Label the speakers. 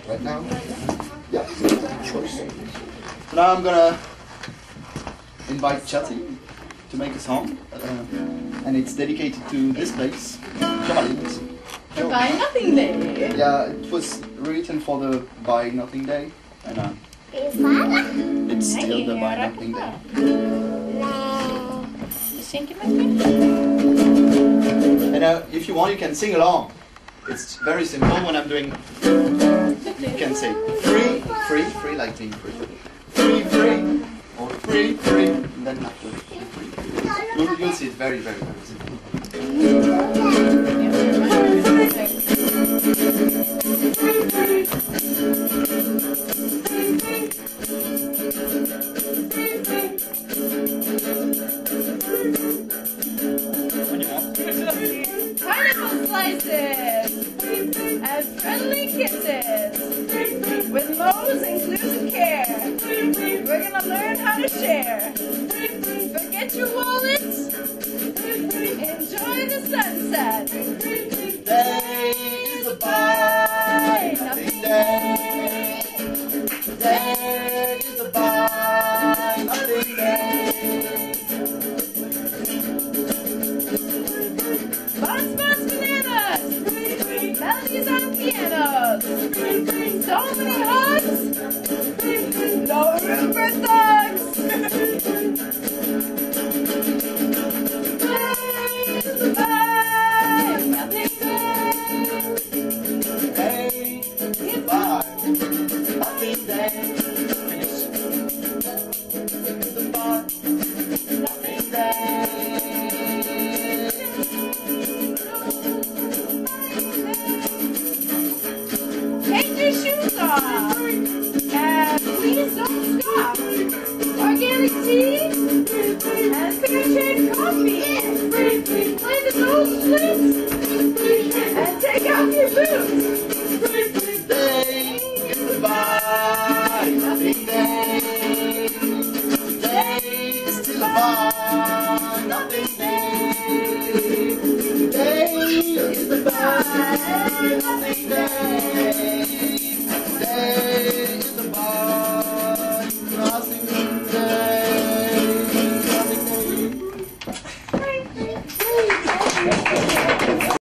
Speaker 1: right now? Yeah, of course. So now I'm gonna invite Chatty to make a song, and it's dedicated to this place, Hjomalind.
Speaker 2: For Buy Nothing Day.
Speaker 1: Yeah, it was written for the Buy Nothing Day, and it's still the Buy Nothing Day. And if you want, you can sing along. It's very simple. When I'm doing, you can say free, free, free, like being free, free, free, or free, free, and then after free. You'll see it very, very, very simple.
Speaker 2: Pineapple slices and friendly kisses with Mo's inclusive care. We're gonna learn how to share. Forget your wallets. Enjoy the sunset.
Speaker 1: Today is a Buy Nothing Day. Today is a Buy Nothing Day.
Speaker 2: Buns, bananas. Melodies on pianos. So many hugs. No room for thugs. Take your shoes off and please don't stop. Organic tea and fair-trade coffee. Play the gold flutes and take off your boots.
Speaker 1: Today is the Buy Nothing Day. Today is still a Buy Nothing Day. Today is the Buy Nothing Day.